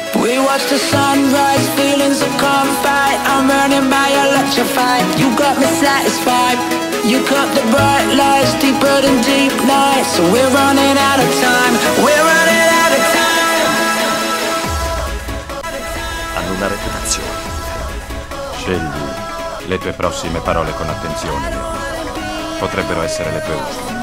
We watch the sunrise, feelings that can't fight. I'm running by electrified. You got me satisfied. You cut the bright lights deeper than deep nights. So we're running out of time. We're running out of time. Hanno una reputazione. Scegli le tue prossime parole con attenzione. Potrebbero essere le tue ultime.